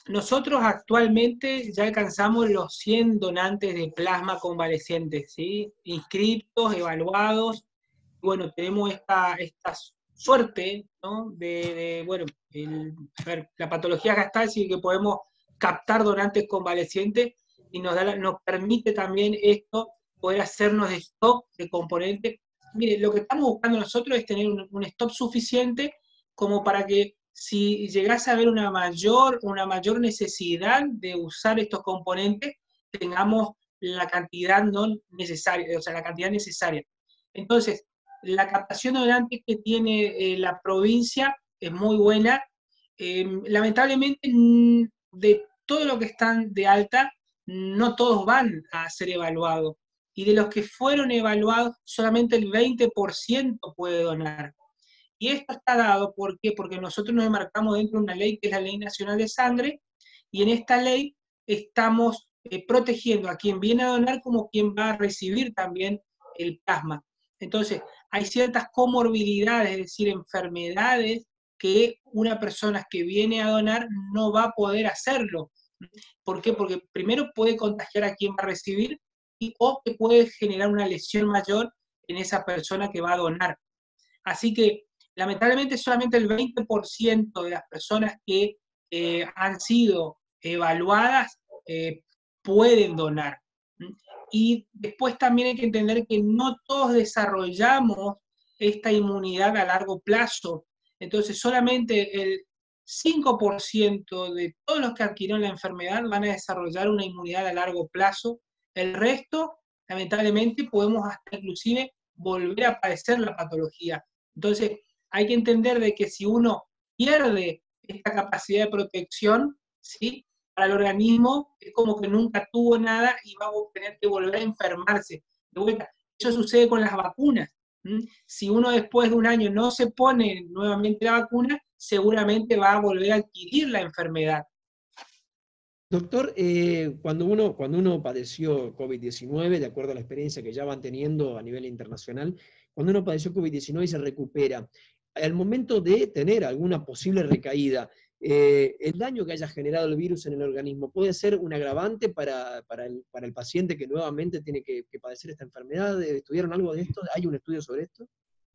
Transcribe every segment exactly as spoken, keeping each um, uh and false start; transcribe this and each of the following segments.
Nosotros actualmente ya alcanzamos los cien donantes de plasma convalecientes, ¿sí? Inscritos, evaluados. Bueno, tenemos esta, esta suerte, ¿no? De, de, bueno, el, a ver, la patología gastal sí que podemos captar donantes convalecientes y nos, da la, nos permite también esto poder hacernos de stock de componentes. Mire, lo que estamos buscando nosotros es tener un, un stock suficiente como para que si llegase a haber una mayor, una mayor necesidad de usar estos componentes, tengamos la cantidad no necesaria, o sea, la cantidad necesaria. Entonces, la captación de donantes que tiene eh, la provincia es muy buena. Eh, lamentablemente, de todo lo que están de alta, no todos van a ser evaluados. Y de los que fueron evaluados, solamente el veinte por ciento puede donar. Y esto está dado, ¿por qué? Porque nosotros nos enmarcamos dentro de una ley que es la Ley Nacional de Sangre, y en esta ley estamos eh, protegiendo a quien viene a donar como quien va a recibir también el plasma. Entonces, hay ciertas comorbilidades, es decir, enfermedades que una persona que viene a donar no va a poder hacerlo. ¿Por qué? Porque primero puede contagiar a quien va a recibir y, o que puede generar una lesión mayor en esa persona que va a donar. Así que, lamentablemente, solamente el veinte por ciento de las personas que eh, han sido evaluadas eh, pueden donar. Y después también hay que entender que no todos desarrollamos esta inmunidad a largo plazo. Entonces, solamente el cinco por ciento de todos los que adquirieron la enfermedad van a desarrollar una inmunidad a largo plazo. El resto, lamentablemente, podemos hasta inclusive volver a padecer la patología. Entonces, hay que entender de que si uno pierde esta capacidad de protección, ¿sí? Para el organismo es como que nunca tuvo nada y va a tener que volver a enfermarse. De vuelta, eso sucede con las vacunas. ¿Mm? Si uno después de un año no se pone nuevamente la vacuna, seguramente va a volver a adquirir la enfermedad. Doctor, eh, cuando, uno, cuando uno padeció COVID diecinueve, de acuerdo a la experiencia que ya van teniendo a nivel internacional, cuando uno padeció COVID diecinueve y se recupera, al momento de tener alguna posible recaída, eh, el daño que haya generado el virus en el organismo puede ser un agravante para, para, el, para el paciente que nuevamente tiene que, que padecer esta enfermedad. ¿Estudiaron algo de esto? ¿Hay un estudio sobre esto?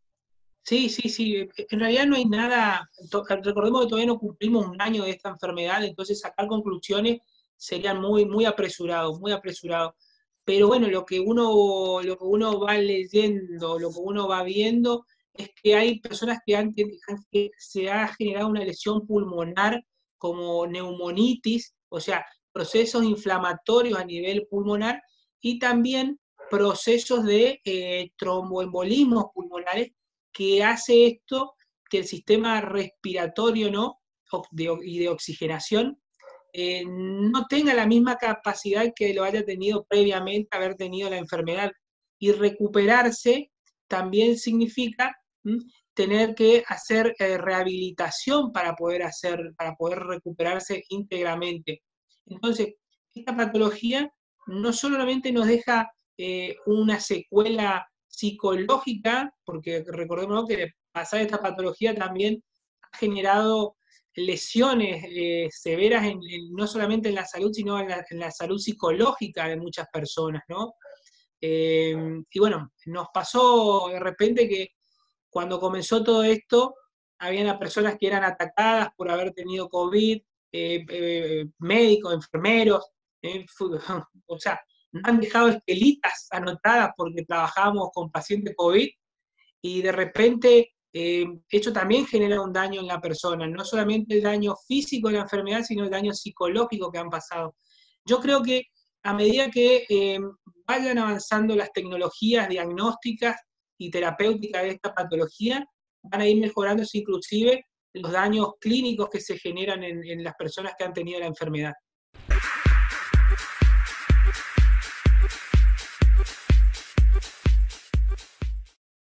Sí, sí, sí. En realidad no hay nada. Recordemos que todavía no cumplimos un año de esta enfermedad, entonces sacar conclusiones serían muy, muy apresurados, muy apresurados. Pero bueno, lo que uno, lo que uno va leyendo, lo que uno va viendo, es que hay personas que, han, que se ha generado una lesión pulmonar como neumonitis, o sea, procesos inflamatorios a nivel pulmonar y también procesos de eh, tromboembolismos pulmonares que hace esto que el sistema respiratorio, ¿no? De, y de oxigenación eh, no tenga la misma capacidad que lo haya tenido previamente haber tenido la enfermedad. Y recuperarse también significa ¿m? tener que hacer eh, rehabilitación para poder, hacer, para poder recuperarse íntegramente. Entonces, esta patología no solamente nos deja eh, una secuela psicológica, porque recordemos que pasar esta patología también ha generado lesiones eh, severas en, en, no solamente en la salud, sino en la, en la salud psicológica de muchas personas, ¿no? Eh, y bueno, nos pasó de repente que cuando comenzó todo esto, habían personas que eran atacadas por haber tenido COVID, eh, eh, médicos, enfermeros, eh, o sea, nos han dejado estelitas anotadas porque trabajábamos con pacientes COVID y de repente eh, esto también genera un daño en la persona, no solamente el daño físico de la enfermedad, sino el daño psicológico que han pasado. Yo creo que a medida que eh, vayan avanzando las tecnologías diagnósticas y terapéuticas de esta patología, van a ir mejorándose inclusive los daños clínicos que se generan en, en las personas que han tenido la enfermedad.